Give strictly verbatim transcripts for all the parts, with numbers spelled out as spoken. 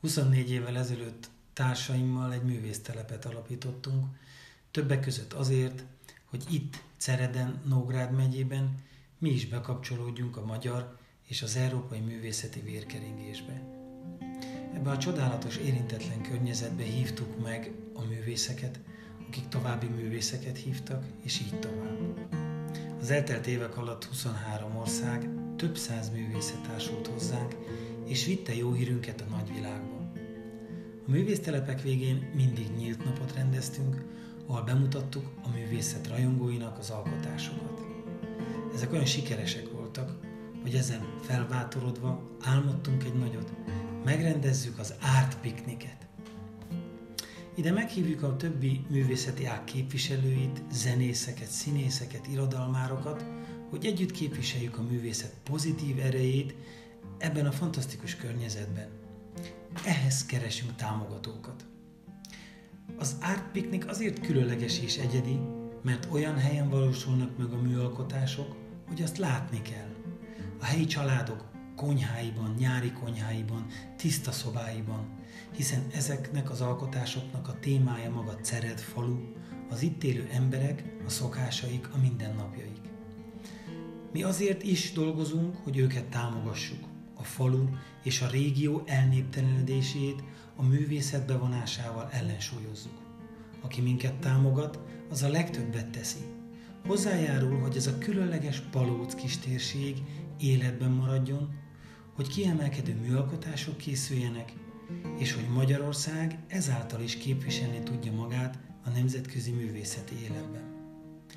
huszonnégy évvel ezelőtt társaimmal egy művésztelepet alapítottunk, többek között azért, hogy itt, Cereden, Nógrád megyében mi is bekapcsolódjunk a magyar és az európai művészeti vérkeringésbe. Ebbe a csodálatos, érintetlen környezetbe hívtuk meg a művészeket, akik további művészeket hívtak, és így tovább. Az eltelt évek alatt huszonhárom ország, több száz művészet társult hozzánk, és vitte jó hírünket a nagyvilágba. A művésztelepek végén mindig nyílt napot rendeztünk, ahol bemutattuk a művészet rajongóinak az alkotásokat. Ezek olyan sikeresek voltak, hogy ezen felbátorodva álmodtunk egy nagyot, megrendezzük az Art Pikniket. Ide meghívjuk a többi művészeti ág képviselőit, zenészeket, színészeket, irodalmárokat, hogy együtt képviseljük a művészet pozitív erejét ebben a fantasztikus környezetben. Ehhez keresünk támogatókat. Az Art Piknik azért különleges és egyedi, mert olyan helyen valósulnak meg a műalkotások, hogy azt látni kell. A helyi családok konyháiban, nyári konyháiban, tiszta szobáiban, hiszen ezeknek az alkotásoknak a témája maga Cered falu, az itt élő emberek, a szokásaik, a mindennapjaik. Mi azért is dolgozunk, hogy őket támogassuk, a falu és a régió elnéptelenedését a művészet bevonásával ellensúlyozzuk. Aki minket támogat, az a legtöbbet teszi. Hozzájárul, hogy ez a különleges Palóc kistérség életben maradjon, hogy kiemelkedő műalkotások készüljenek, és hogy Magyarország ezáltal is képviselni tudja magát a nemzetközi művészeti életben.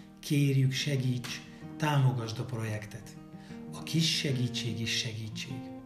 Kérjük, segíts, támogasd a projektet. A kis segítség is segítség.